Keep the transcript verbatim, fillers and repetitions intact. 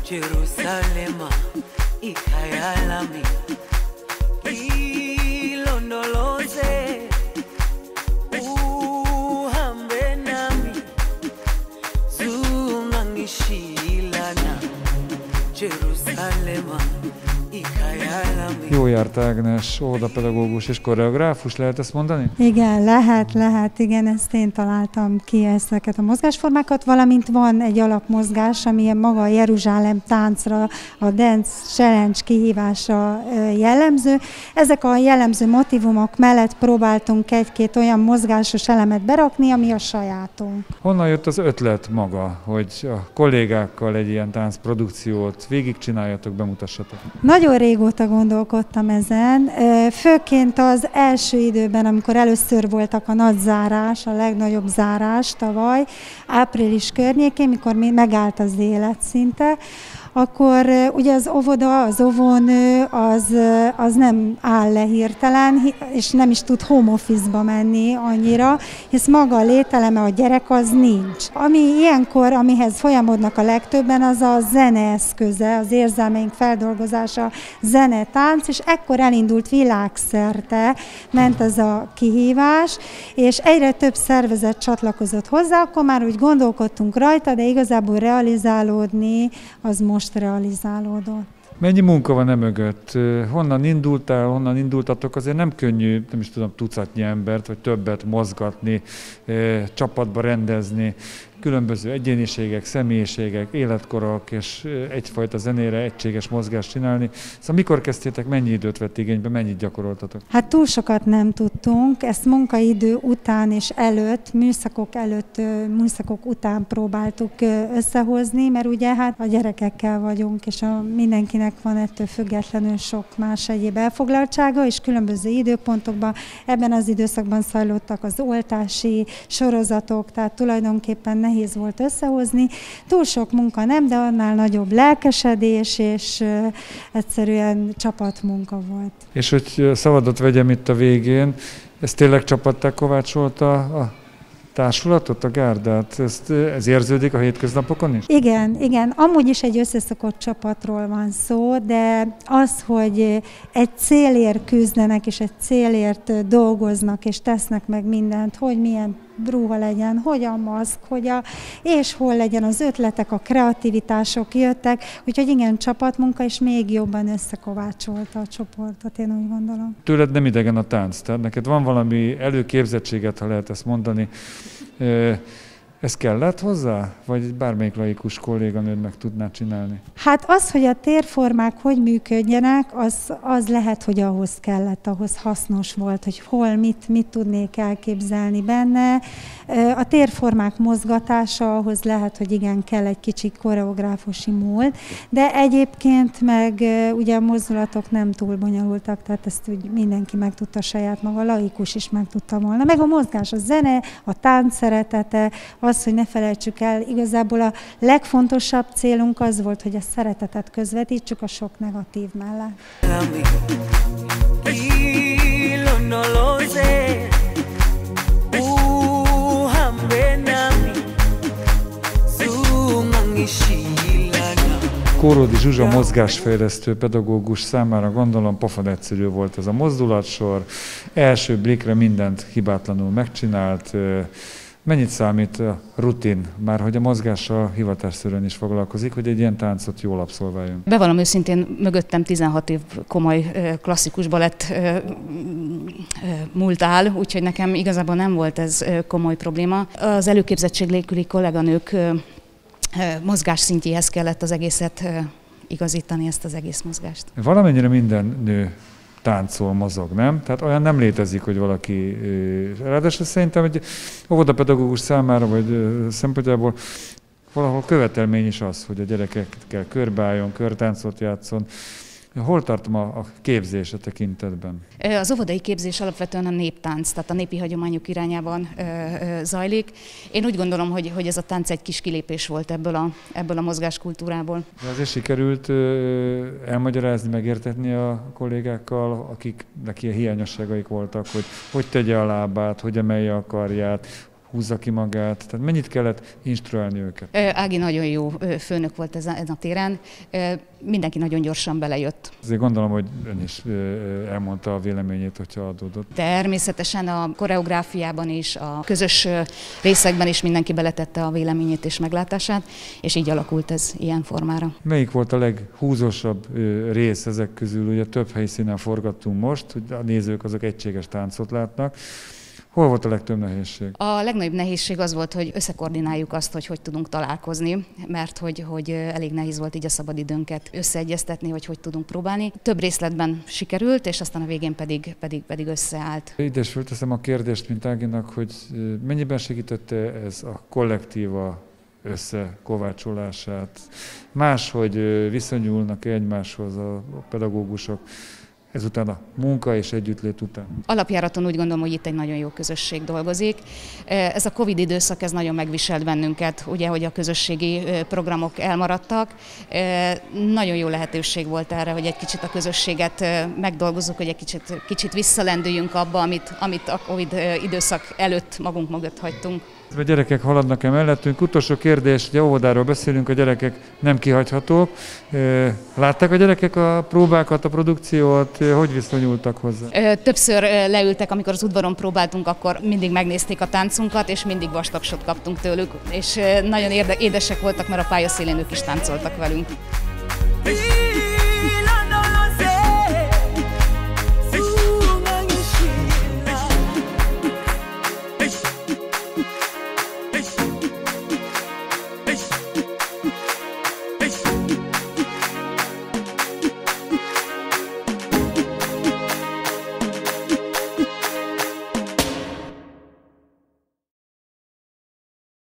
Jerusalema, ikayalami, ilondoloze, uhambe nami, zungangishilana, Jerusalema, ikayalami. Jó járt Ágnes, óvodapedagógus és koreográfus, lehet ezt mondani? Igen, lehet, lehet, igen, ezt én találtam ki, ezeket a mozgásformákat, valamint van egy alapmozgás, ami maga a Jeruzsálem táncra, a Dance Challenge kihívásra jellemző. Ezek a jellemző motivumok mellett próbáltunk egy-két olyan mozgásos elemet berakni, ami a sajátunk. Honnan jött az ötlet maga, hogy a kollégákkal egy ilyen táncprodukciót végigcsináljatok, bemutassatok? Nagyon régóta gondolkodtam ezen, főként az első időben, amikor először voltak a nagy zárás, a legnagyobb zárás tavaly, április környékén, mikor még megállt az élet szinte, akkor ugye az óvoda, az óvónő az, az nem áll le hirtelen, és nem is tud home office-ba menni annyira, hisz maga a lételeme, a gyerek az nincs. Ami ilyenkor, amihez folyamodnak a legtöbben, az a zene eszköze, az érzelmeink feldolgozása, zene, tánc, és ekkor elindult világszerte, ment ez a kihívás, és egyre több szervezet csatlakozott hozzá, akkor már úgy gondolkodtunk rajta, de igazából realizálódni az most realizálódott. Mennyi munka van e mögött? Honnan indultál, honnan indultatok? Azért nem könnyű, nem is tudom, tucatnyi embert, vagy többet mozgatni, csapatba rendezni, különböző egyéniségek, személyiségek, életkorok, és egyfajta zenére egységes mozgást csinálni. Szóval mikor kezdtétek, mennyi időt vett igénybe, mennyit gyakoroltatok? Hát túl sokat nem tudtunk, ezt munkaidő után és előtt, műszakok előtt, műszakok után próbáltuk összehozni, mert ugye hát a gyerekekkel vagyunk, és a mindenkinek van ettől függetlenül sok más egyéb elfoglaltsága, és különböző időpontokban, ebben az időszakban zajlottak az oltási sorozatok, tehát tulajdonképpen nehéz volt összehozni. Túl sok munka nem, de annál nagyobb lelkesedés, és uh, egyszerűen csapatmunka volt. És hogy szabadot vegyem itt a végén, ez tényleg csapattá kovácsolta a társulatot, a gárdát? Ezt, ez érződik a hétköznapokon is? Igen, igen. Amúgy is egy összeszokott csapatról van szó, de az, hogy egy célért küzdenek, és egy célért dolgoznak, és tesznek meg mindent, hogy milyen ruha legyen, hogy a maszk, hogy a, és hol legyen az ötletek, a kreativitások jöttek, úgyhogy igen, csapatmunka, és még jobban összekovácsolta a csoportot, én úgy gondolom. Tőled nem idegen a tánc, tehát neked van valami előképzettséget, ha lehet ezt mondani. Ez kellett hozzá? Vagy bármelyik laikus kolléganőd meg tudná csinálni? Hát az, hogy a térformák hogy működjenek, az, az lehet, hogy ahhoz kellett, ahhoz hasznos volt, hogy hol, mit, mit tudnék elképzelni benne. A térformák mozgatása, ahhoz lehet, hogy igen, kell egy kicsi koreográfusi múlt, de egyébként meg ugye a mozdulatok nem túl bonyolultak, tehát ezt úgy mindenki meg tudta saját maga, a laikus is meg tudta volna. Meg a mozgás, a zene, a tánc szeretete, az, hogy ne felejtsük el, igazából a legfontosabb célunk az volt, hogy a szeretetet közvetítsük a sok negatív mellett. Kóródi Zsuzsa mozgásfejlesztő pedagógus számára gondolom pofon egyszerű volt ez a mozdulatsor. Első blikre mindent hibátlanul megcsinált. Mennyit számít a rutin, már hogy a mozgással hivatásszerűen is foglalkozik, hogy egy ilyen táncot jól abszolváljon? Bevallom őszintén, mögöttem tizenhat év komoly klasszikus balett múlt áll, úgyhogy nekem igazából nem volt ez komoly probléma. Az előképzettség nélküli kolléganők mozgás szintjéhez kellett az egészet igazítani, ezt az egész mozgást. Valamennyire minden nő táncol, mozog, nem? Tehát olyan nem létezik, hogy valaki... Ráadásul szerintem egy óvodapedagógus számára, vagy szempontjából valahol követelmény is az, hogy a gyerekekkel körbeálljon, körtáncot játszon. Hol tart ma a képzés a tekintetben? Az óvodai képzés alapvetően a néptánc, tehát a népi hagyományok irányában ö, ö, zajlik. Én úgy gondolom, hogy, hogy ez a tánc egy kis kilépés volt ebből a, ebből a mozgáskultúrából. De azért sikerült ö, elmagyarázni, megértetni a kollégákkal, akiknek ilyen hiányosságaik voltak, hogy hogy tegye a lábát, hogy emelje a karját, húzza ki magát? Tehát mennyit kellett instruálni őket? Ági nagyon jó főnök volt ezen a téren, mindenki nagyon gyorsan belejött. Azért gondolom, hogy ön is elmondta a véleményét, hogyha adódott. Természetesen a koreográfiában is, a közös részekben is mindenki beletette a véleményét és meglátását, és így alakult ez ilyen formára. Melyik volt a leghúzósabb rész ezek közül? Ugye több helyszínen forgattunk most, hogy a nézők azok egységes táncot látnak. Hol volt a legtöbb nehézség? A legnagyobb nehézség az volt, hogy összekoordináljuk azt, hogy hogy tudunk találkozni, mert hogy, hogy elég nehéz volt így a szabadidőnket összeegyeztetni, hogy hogy tudunk próbálni. Több részletben sikerült, és aztán a végén pedig, pedig, pedig összeállt. Ide is fölteszem a kérdést, mint Áginak, hogy mennyiben segítette ez a kollektíva összekovácsolását? Máshogy viszonyulnak egymáshoz a pedagógusok ezután a munka és együttlét után? Alapjáraton úgy gondolom, hogy itt egy nagyon jó közösség dolgozik. Ez a Covid időszak, ez nagyon megviselt bennünket, ugye, hogy a közösségi programok elmaradtak. Nagyon jó lehetőség volt erre, hogy egy kicsit a közösséget megdolgozzuk, hogy egy kicsit, kicsit visszalendüljünk abba, amit, amit a Covid időszak előtt magunk mögött hagytunk. A gyerekek haladnak-e mellettünk? Utolsó kérdés, ugye óvodáról beszélünk, a gyerekek nem kihagyhatók. Látták a gyerekek a próbákat, a produkciót, hogy viszonyultak hozzá? Többször leültek, amikor az udvaron próbáltunk, akkor mindig megnézték a táncunkat, és mindig vastagsot kaptunk tőlük, és nagyon érde- édesek voltak, mert a pályaszélén ők is táncoltak velünk.